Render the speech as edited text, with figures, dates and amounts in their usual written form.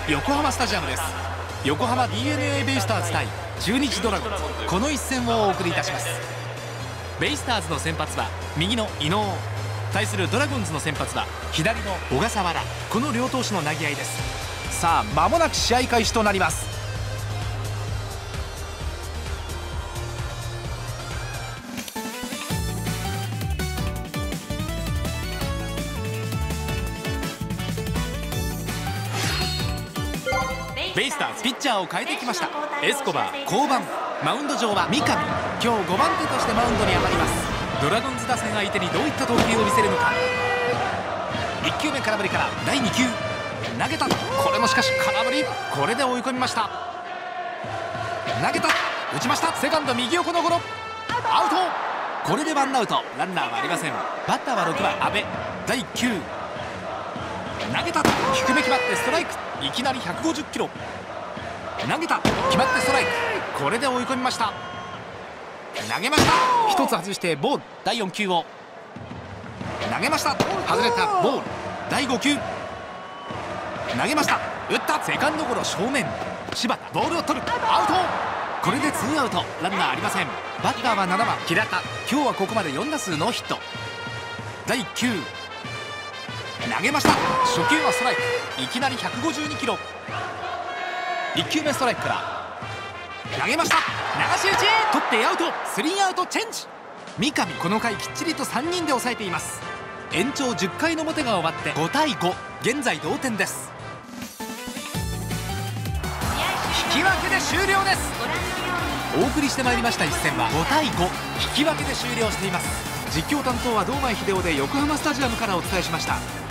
横浜スタジアムです。横浜 DNA ベイスターズ対中日ドラゴンズ、この一戦をお送りいたします。ベイスターズの先発は右の伊能、対するドラゴンズの先発は左の小笠原、この両投手の投げ合いです。さあ間もなく試合開始となります。ベイスターズピッチャーを変えてきました。エスコバー降板、マウンド上は三上、今日5番手としてマウンドに上がります。ドラゴンズ打線相手にどういった投球を見せるのか。1球目空振りから第2球投げた、これもしかし空振り、これで追い込みました。投げた、打ちました、セカンド右横のゴロ、アウト、これでワンアウト、ランナーはありません。バッターは6番阿部、第1球投げた、低め決まってストライク、いきなり150キロ、投げた、決まってストライク、これで追い込みました。投げました、1つ外してボール、第4球を投げました、外れた、ボール、第5球投げました、打った、セカンドゴロ正面、柴田ボールを取る、アウト、これでツーアウト、ランナーありません。バッターは7番平田、今日はここまで4打数ノーヒット。第1球投げました、初球はストライク、いきなり152キロ、1球目ストライクから投げました、流し打ち、取ってアウト、スリーアウトチェンジ。三上この回きっちりと3人で抑えています。延長10回の表が終わって5対5、現在同点です。引き分けで終了です。お送りしてまいりました一戦は5対5、引き分けで終了しています。実況担当は堂前秀夫で横浜スタジアムからお伝えしました。